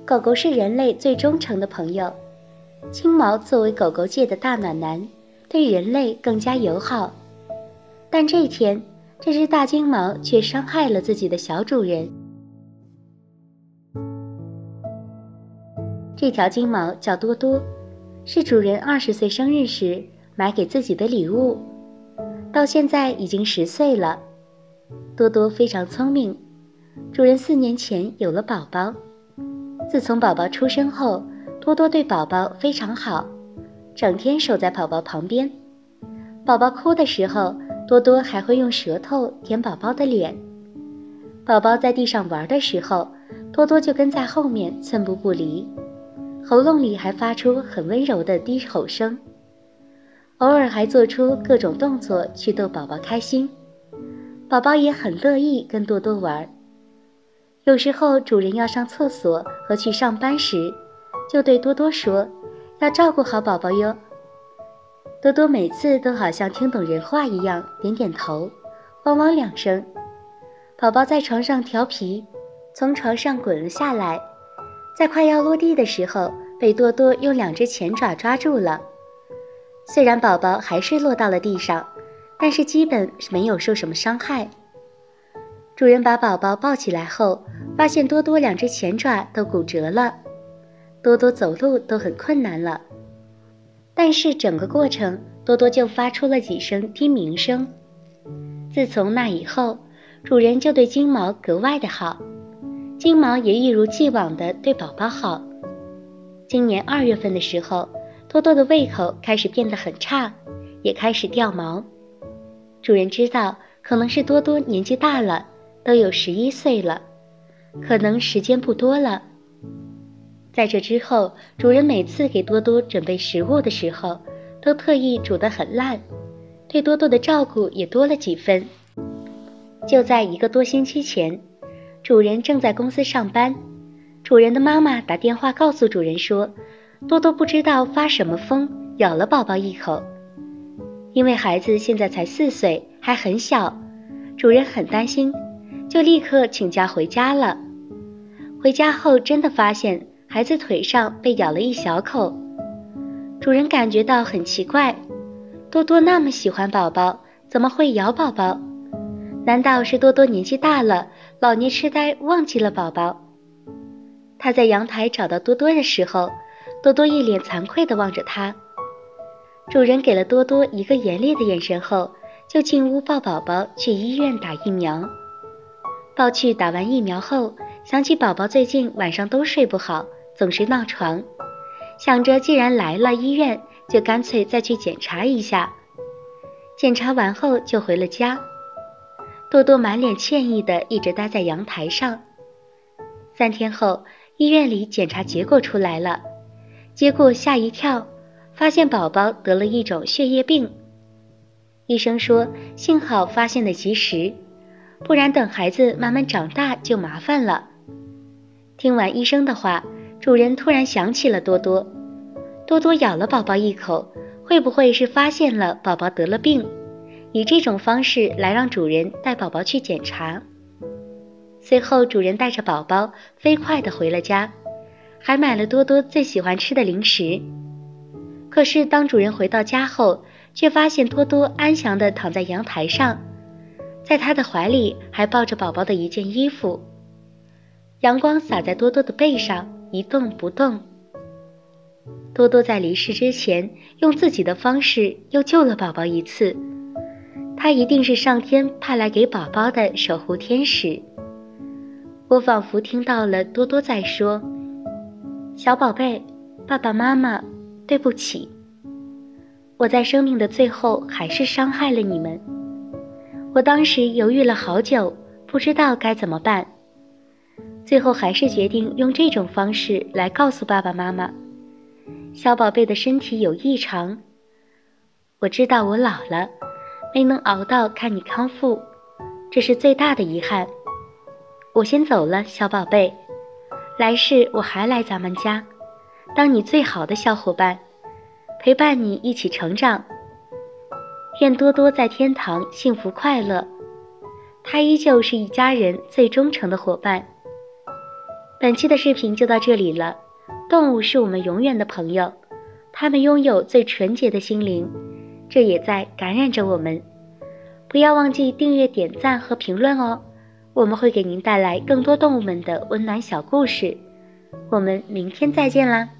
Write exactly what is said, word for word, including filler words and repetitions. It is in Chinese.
狗狗是人类最忠诚的朋友。金毛作为狗狗界的大暖男，对人类更加友好。但这天，这只大金毛却伤害了自己的小主人。这条金毛叫多多，是主人二十岁生日时买给自己的礼物，到现在已经十岁了。多多非常聪明，主人四年前有了宝宝。自从宝宝出生后，多多对宝宝非常好，整天守在宝宝旁边。宝宝哭的时候，多多还会用舌头舔宝宝的脸。宝宝在地上玩的时候，多多就跟在后面寸步不离，喉咙里还发出很温柔的低吼声，偶尔还做出各种动作去逗宝宝开心。宝宝也很乐意跟多多玩。有时候主人要上厕所和去上班时，就对多多说，要照顾好宝宝哟。多多每次都好像听懂人话一样，点点头，汪汪两声。宝宝在床上调皮，从床上滚了下来，在快要落地的时候，被多多用两只前爪抓住了。虽然宝宝还是落到了地上，但是基本没有受什么伤害。主人把宝宝抱起来后，发现多多两只前爪都骨折了，多多走路都很困难了。但是整个过程，多多就发出了几声低鸣声。自从那以后，主人就对金毛格外的好，金毛也一如既往地对宝宝好。今年二月份的时候，多多的胃口开始变得很差，也开始掉毛。主人知道可能是多多年纪大了，都有十一岁了，可能时间不多了。在这之后，主人每次给多多准备食物的时候，都特意煮得很烂，对多多的照顾也多了几分。就在一个多星期前，主人正在公司上班，主人的妈妈打电话告诉主人说，多多不知道发什么疯，咬了宝宝一口。因为孩子现在才四岁，还很小，主人很担心，就立刻请假回家了。回家后真的发现孩子腿上被咬了一小口，主人感觉到很奇怪，多多那么喜欢宝宝，怎么会咬宝宝？难道是多多年纪大了，老年痴呆忘记了宝宝？他在阳台找到多多的时候，多多一脸惭愧地望着他。主人给了多多一个严厉的眼神后，就进屋抱宝宝去医院打疫苗。抱去打完疫苗后，想起宝宝最近晚上都睡不好，总是闹床，想着既然来了医院，就干脆再去检查一下。检查完后就回了家。多多满脸歉意地一直待在阳台上。三天后，医院里检查结果出来了，结果吓一跳，发现宝宝得了一种血液病。医生说幸好发现得及时，不然等孩子慢慢长大就麻烦了。听完医生的话，主人突然想起了多多。多多咬了宝宝一口，会不会是发现了宝宝得了病，以这种方式来让主人带宝宝去检查？随后主人带着宝宝飞快地回了家，还买了多多最喜欢吃的零食。可是当主人回到家后，却发现多多安详地躺在阳台上，在他的怀里还抱着宝宝的一件衣服。阳光洒在多多的背上，一动不动。多多在离世之前，用自己的方式又救了宝宝一次。他一定是上天派来给宝宝的守护天使。我仿佛听到了多多在说：“小宝贝，爸爸妈妈，对不起。我在生命的最后还是伤害了你们。我当时犹豫了好久，不知道该怎么办。最后还是决定用这种方式来告诉爸爸妈妈，小宝贝的身体有异常。我知道我老了，没能熬到看你康复，这是最大的遗憾。我先走了，小宝贝，来世我还来咱们家，当你最好的小伙伴，陪伴你一起成长。愿多多在天堂幸福快乐，他依旧是一家人最忠诚的伙伴。 本期的视频就到这里了。动物是我们永远的朋友，它们拥有最纯洁的心灵，这也在感染着我们。不要忘记订阅、点赞和评论哦，我们会给您带来更多动物们的温暖小故事。我们明天再见啦！